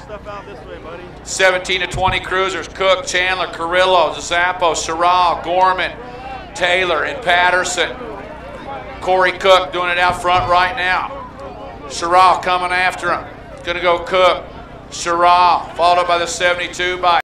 stuff out this way, buddy. 17 to 20 cruisers. Cook, Chandler, Carrillo, Zappo, Sorrell, Gorman, Taylor, and Patterson. Corey Cook doing it out front right now. Sorrell coming after him. Gonna go Cook. Sorrell, followed up by the 72 by